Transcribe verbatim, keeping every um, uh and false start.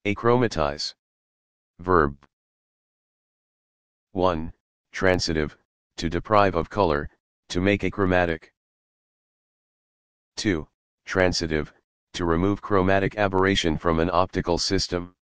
Achromatize. Verb. one. Transitive, to deprive of color, to make achromatic. two. Transitive, to remove chromatic aberration from an optical system.